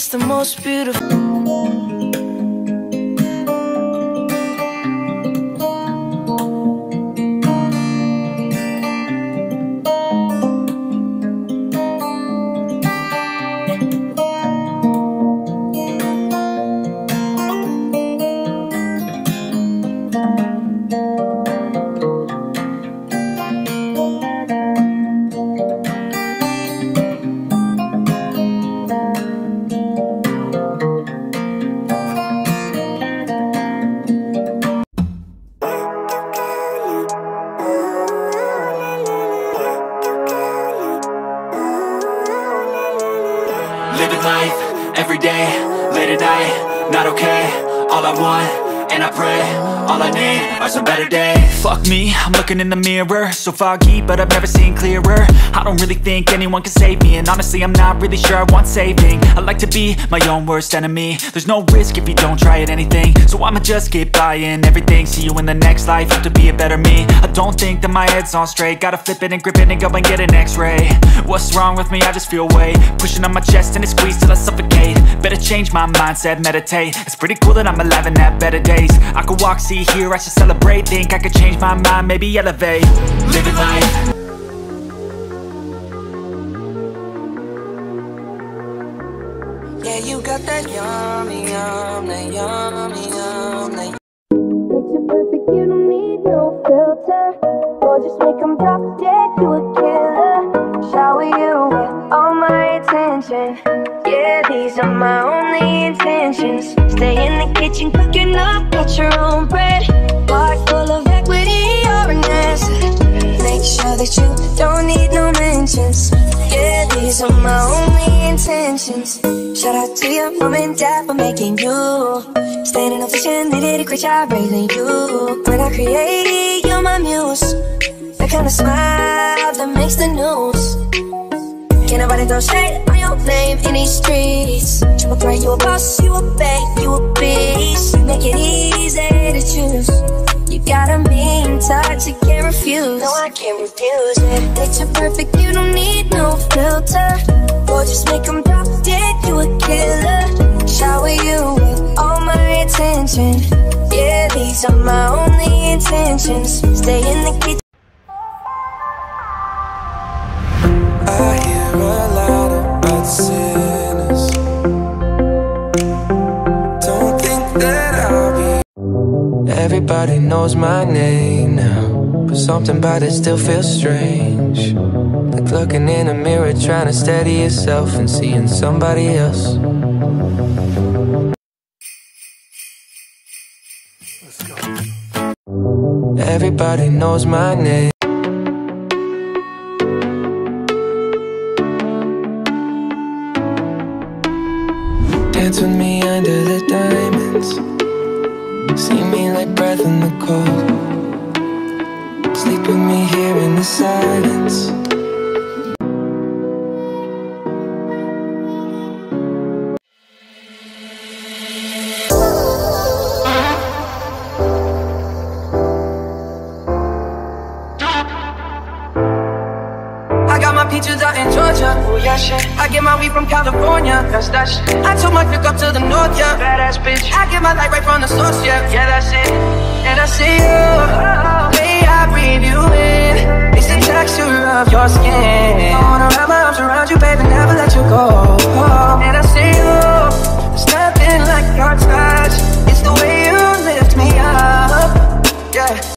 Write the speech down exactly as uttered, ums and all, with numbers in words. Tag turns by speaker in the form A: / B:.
A: the most beautiful.
B: Living life, every day, late at night, not okay. All I want, and I pray, all I need are some better days. Fuck me, I'm looking in the mirror, so foggy, but I've never seen clearer. I don't really think anyone can save me, and honestly I'm not really sure I want saving. I like to be my own worst enemy. There's no risk if you don't try at anything, so I'ma just get buying everything. See you in the next life, have to be a better me. I don't think that my head's on straight, gotta flip it and grip it and go and get an x-ray. What's wrong with me? I just feel weight pushing on my chest and it squeezes till I suffocate. Better change my mindset, meditate. It's pretty cool that I'm alive and have better days. I could walk, see, hear, I should celebrate. Think I could change my mind, maybe elevate. Living life.
A: Yeah, you got that yummy, yum, that yummy, yum, that
C: Picture perfect, you don't need no filter. Or just make them drop dead, you a killer. Shower you with all my attention. Yeah, these are my only intentions. Stay in the kitchen cooking up, got your own bread. Heart full of equity, you're an asset. Make sure that you don't need no mentions. Yeah, these are my only intentions. Shout out to your mom and dad for making you. Standing ovation, they did a great job raising you. When I created, you're my muse. The kind of smile that makes the news. Can't nobody throw shade on your name in these streets. Triple threat, you a boss, you a babe, you a beast. Make it easy to choose. You got a mean touch, you can't refuse. No, I can't refuse it. Picture perfect, you don't need no filter. Or just make them drop dead, you a killer. Shower you with all my attention. Yeah, these are my only intentions. Stay in the kitchen.
A: I hear a lot about sinners. Don't think that I'll be. Everybody knows my name now, but something about it still feels strange. Like looking in a mirror, trying to steady yourself and seeing somebody else. Let's go. Everybody knows my name. Dance with me under the diamonds. See me like breath in the cold. Sleep with me here in the silence. I got my peaches out in Georgia, oh yeah shit. I get my weed from California, that's that shit. I took my click up to the north, yeah, badass bitch. I get my light right from the source, yeah, yeah that's it. And I see you, the way I breathe you in, it's the texture of your skin. I wanna wrap my arms around you,